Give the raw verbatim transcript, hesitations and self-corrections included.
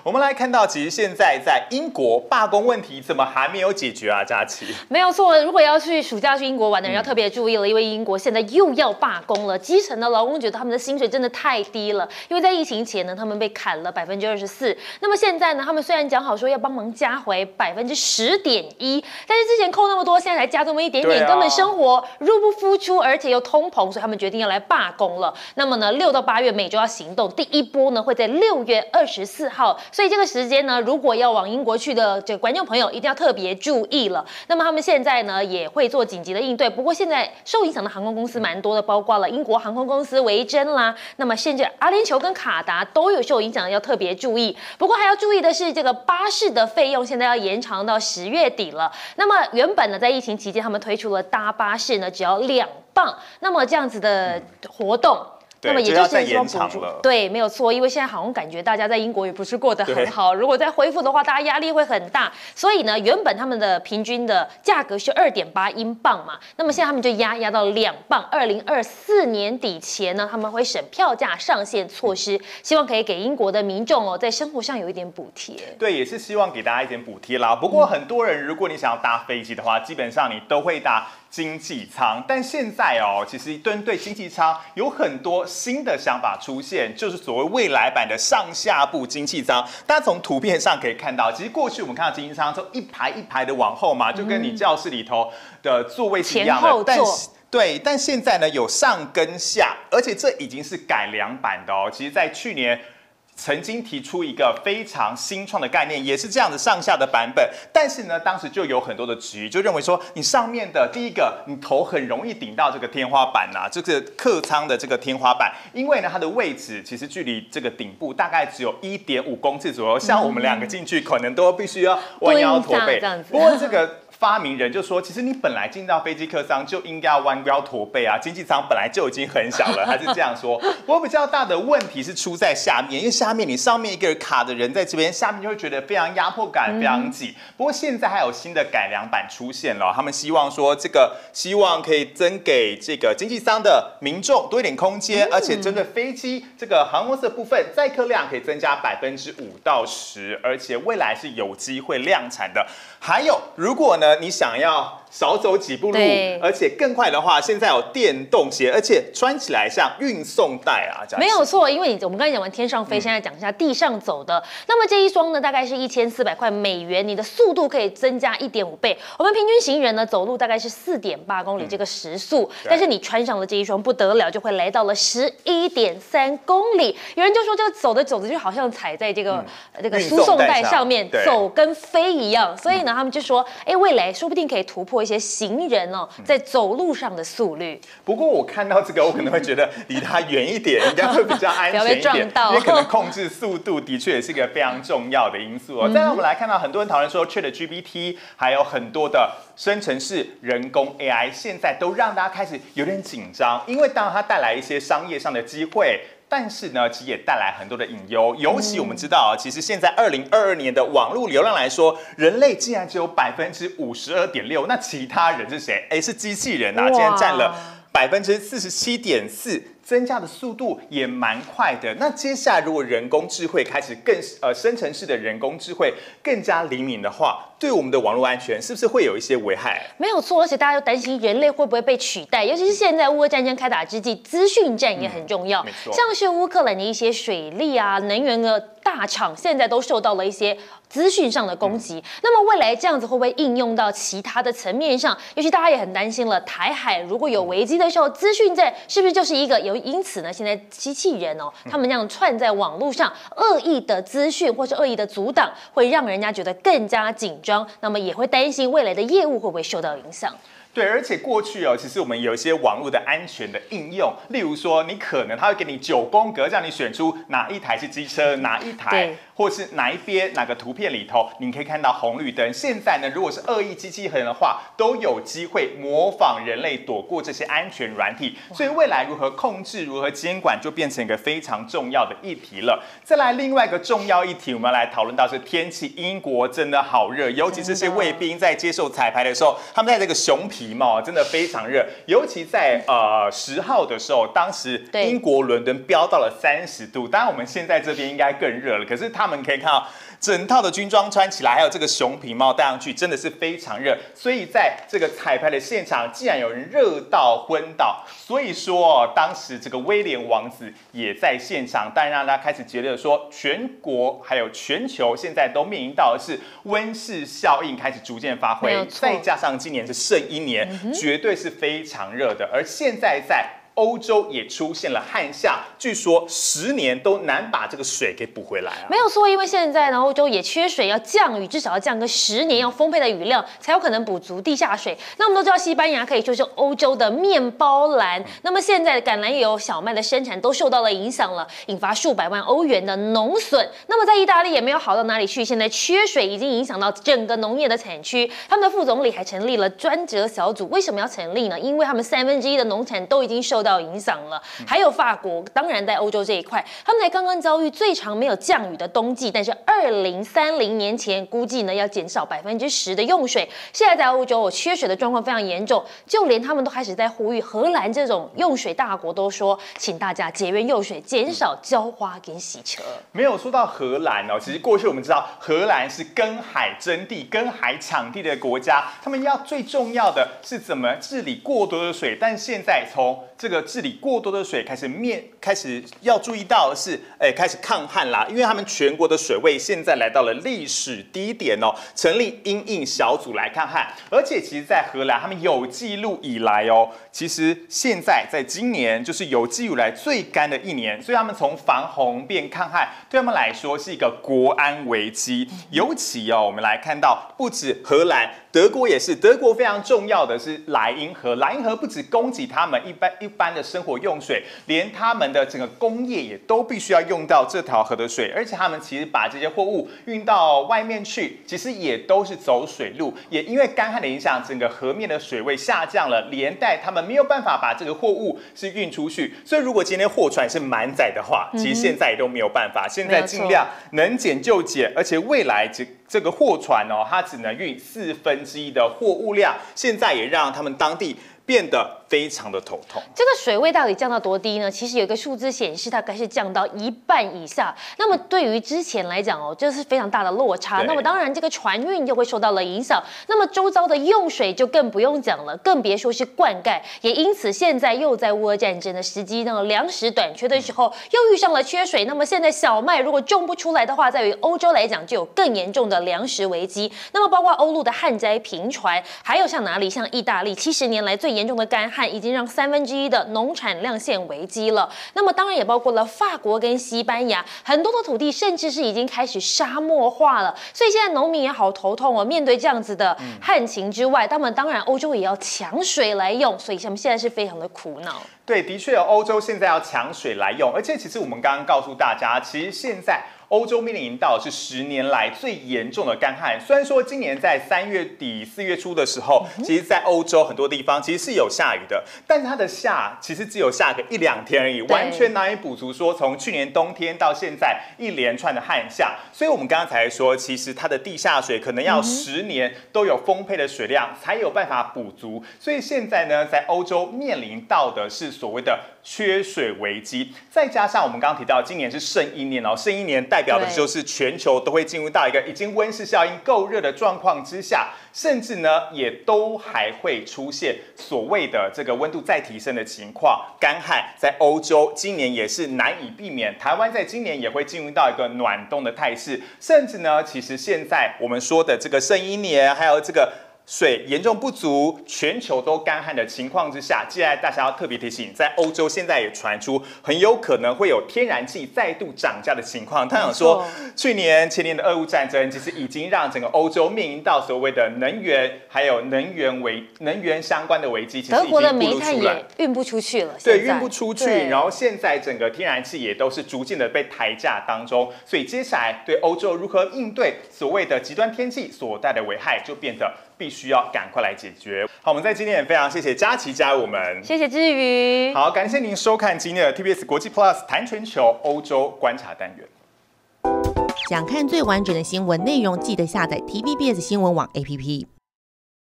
我们来看到，其实现在在英国罢工问题怎么还没有解决啊？佳琪， 没有错，如果要去暑假去英国玩的人要特别注意了，因为英国现在又要罢工了。基层的劳工觉得他们的薪水真的太低了，因为在疫情前呢，他们被砍了百分之二十四。那么现在呢，他们虽然讲好说要帮忙加回百分之十点一，但是之前扣那么多，现在才加这么一点点，啊、根本生活入不敷出，而且又通膨，所以他们决定要来罢工了。那么呢，六到八月每周要行动，第一波呢会在六月二十四号，所以这个时间呢，如果要往英国去的这个观众朋友一定要特别注意了。那么他们现在呢也会做紧急的应对，不过现在受影响的航空公司蛮多的，包括了英国航空公司维珍啦，那么甚至阿联酋跟卡达都有受影响，要特别注意。不过还要注意的是，这个巴士的费用现在要延长到十月底了。那么原本呢，在疫情期间，他们推出了搭巴士呢只要两磅，那么这样子的活动。那么也就是说补助，对，没有错，因为现在好像感觉大家在英国也不是过得很好，如果再恢复的话，大家压力会很大。所以呢，原本他们的平均的价格是二点八英镑嘛，那么现在他们就压压到两磅。二零二四年底前呢，他们会审票价上限措施，希望可以给英国的民众哦，在生活上有一点补贴。 对，也是希望给大家一点补贴啦。不过很多人，如果你想要搭飞机的话，基本上你都会搭经济舱，但现在哦，其实针对经济舱有很多新的想法出现，就是所谓未来版的上下部经济舱。大家从图片上可以看到，其实过去我们看到经济舱都一排一排的往后嘛，就跟你教室里头的座位是一样的， 前后座。 对，但现在呢有上跟下，而且这已经是改良版的哦。其实，在去年曾经提出一个非常新创的概念，也是这样的上下的版本，但是呢，当时就有很多的质疑，就认为说，你上面的第一个，你头很容易顶到这个天花板啊，这个客舱的这个天花板，因为呢，它的位置其实距离这个顶部大概只有一点五公尺左右，像我们两个进去，可能都必须要弯腰驼背。不过这个发明人就说，其实你本来进到飞机客舱就应该要弯腰驼背啊，经济舱本来就已经很小了，还是这样说。不过比较大的问题是出在下面，因为下面你上面一个卡的人在这边，下面就会觉得非常压迫感，非常挤。不过现在还有新的改良版出现了，他们希望说这个希望可以增给这个经济舱的民众多一点空间，而且针对飞机这个航空公司的部分，载客量可以增加百分之五到十，而且未来是有机会量产的。还有，如果呢你想要少走几步路，而且更快的话，现在有电动鞋，而且穿起来像运送带啊， 没有错。因为你我们刚才讲完天上飞，嗯、现在讲一下地上走的。那么这一双呢，大概是一千四百块美元，你的速度可以增加一点五倍。我们平均行人呢走路大概是四点八公里这个时速，嗯、但是你穿上了这一双不得了，就会来到了十一点三公里。有人就说，这个走着走着就好像踩在这个、嗯、这个输送带上面，走跟飞一样。所以呢，他们就说，哎，未来说不定可以突破一些行人哦在走路上的速率。 不过我看到这个，我可能会觉得离它远一点，应该会比较安全一点，因为可能控制速度的确也是一个非常重要的因素哦。再来，我们来看到很多人讨论说 ，ChatGPT 还有很多的生成式人工 A I， 现在都让大家开始有点紧张，因为当然它带来一些商业上的机会。但是呢，其实也带来很多的隐忧，尤其我们知道啊，其实现在二零二二年的网络流量来说，人类竟然只有百分之五十二点六，那其他人是谁？哎，是机器人啊，竟然占了百分之四十七点四。增加的速度也蛮快的。那接下来，如果人工智慧开始更呃生成式的人工智慧更加灵敏的话，对我们的网络安全是不是会有一些危害？ 没有错，而且大家又担心人类会不会被取代，尤其是现在乌俄战争开打之际，资讯战也很重要。嗯、像是乌克兰的一些水利啊、能源的大厂，现在都受到了一些资讯上的攻击。嗯、那么未来这样子会不会应用到其他的层面上？尤其大家也很担心了，台海如果有危机的时候，资讯战是不是就是一个有？因此呢，现在机器人哦，他们这样串在网络上，恶意的资讯或是恶意的阻挡，会让人家觉得更加紧张，那么也会担心未来的业务会不会受到影响。 对，而且过去哦，其实我们有一些网络的安全的应用，例如说，你可能它会给你九宫格，让你选出哪一台是机车，哪一台，或是哪一边哪个图片里头，你可以看到红绿灯。现在呢，如果是恶意机器人的话，都有机会模仿人类躲过这些安全软体。所以未来如何控制、如何监管，就变成一个非常重要的议题了。再来，另外一个重要议题，我们要来讨论到是天气。英国真的好热，尤其是这些卫兵在接受彩排的时候，他们在这个熊皮皮帽真的非常热，尤其在呃十号的时候，当时英国伦敦飙到了三十度，当然我们现在这边应该更热了，可是他们可以看到整套的军装穿起来，还有这个熊皮帽戴上去，真的是非常热。所以在这个彩排的现场，竟然有人热到昏倒。所以说，当时这个威廉王子也在现场，但让大家开始觉得说，全国还有全球现在都面临到的是温室效应开始逐渐发挥，再加上今年是圣婴年，嗯、绝对是非常热的。而现在在欧洲也出现了旱象，据说十年都难把这个水给补回来啊。 没有错，因为现在呢，欧洲也缺水，要降雨至少要降个十年，要丰沛的雨量才有可能补足地下水。那我们都知道，西班牙可以说是欧洲的面包篮。那么现在橄榄油、小麦的生产都受到了影响了，引发数百万欧元的农损。那么在意大利也没有好到哪里去，现在缺水已经影响到整个农业的产区。他们的副总理还成立了专责小组，为什么要成立呢？因为他们三分之一的农产都已经受到影响了，还有法国，当然在欧洲这一块，他们才刚刚遭遇最长没有降雨的冬季，但是二零三零年前估计呢要减少百分之十的用水。现在在欧洲缺水的状况非常严重，就连他们都开始在呼吁，荷兰这种用水大国都说，请大家节约用水，减少浇花跟洗车。 没有说到荷兰哦，其实过去我们知道荷兰是跟海争地、跟海抢地的国家，他们要最重要的是怎么治理过多的水，但现在从这个治理过多的水开始面开始要注意到的是，哎，开始抗旱啦，因为他们全国的水位现在来到了历史低点哦，成立因应小组来抗旱，而且其实，在荷兰他们有记录以来哦，其实现在在今年就是有记录以来最干的一年，所以他们从防洪变抗旱，对他们来说是一个国安危机。尤其哦，我们来看到，不止荷兰，德国也是，德国非常重要的是莱茵河，莱茵河不止供给他们一般一般的生活用水，连他们的整个工业也都必须要用到这条河的水，而且他们其实把这些货物运到外面去，其实也都是走水路，也因为干旱的影响，整个河面的水位下降了，连带他们没有办法把这个货物是运出去，所以如果今天货船是满载的话，其实现在也都没有办法，现在尽量能减就减，而且未来这这个货船哦，它只能运四分之一的货物量，现在也让他们当地变得非常的头痛。 这个水位到底降到多低呢？其实有一个数字显示，大概是降到一半以下。那么对于之前来讲哦，这是非常大的落差。那么当然，这个船运又会受到了影响。那么周遭的用水就更不用讲了，更别说是灌溉。也因此，现在又在乌俄战争的时机，那粮食短缺的时候，又遇上了缺水。那么现在小麦如果种不出来的话，在于欧洲来讲就有更严重的粮食危机。那么包括欧陆的旱灾频传，还有像哪里，像意大利，七十年来最严重的干旱。已经让三分之一的农产量陷危机了。那么当然也包括了法国跟西班牙，很多的土地甚至是已经开始沙漠化了。所以现在农民也好头痛哦。面对这样子的旱情之外，他们当然欧洲也要抢水来用，所以他们现在是非常的苦恼。 对，的确，欧洲现在要抢水来用，而且其实我们刚刚告诉大家，其实现在欧洲面临到是十年来最严重的干旱。虽然说今年在三月底四月初的时候，其实在欧洲很多地方其实是有下雨的，但是它的下其实只有下个一两天而已，完全难以补足说从去年冬天到现在一连串的旱象。所以我们刚刚才说，其实它的地下水可能要十年都有丰沛的水量才有办法补足。所以现在呢，在欧洲面临到的是所谓的缺水危机，再加上我们刚刚提到今年是圣婴年哦，圣婴年代表的就是全球都会进入到一个已经温室效应够热的状况之下，甚至呢也都还会出现所谓的这个温度再提升的情况，干旱在欧洲今年也是难以避免，台湾在今年也会进入到一个暖冬的态势，甚至呢其实现在我们说的这个圣婴年还有这个水严重不足，全球都干旱的情况之下，接下来大家要特别提醒，在欧洲现在也传出很有可能会有天然气再度涨价的情况。他想说，去年前年的俄乌战争其实已经让整个欧洲面临到所谓的能源还有能源危能源相关的危机，其实已经暴露出来。德国的煤炭也运不出去了， 对，运不出去。然后现在整个天然气也都是逐渐的被抬价当中，所以接下来对欧洲如何应对所谓的极端天气所带来的危害，就变得必须要赶快来解决。好，我们在今天也非常谢谢佳琪加入我们， 谢谢志宇。 好，感谢您收看今天的 T B S 国际 Plus 谈全球欧洲观察单元。 想看最完整的新闻内容，记得下载 T V B S 新闻网 A P P。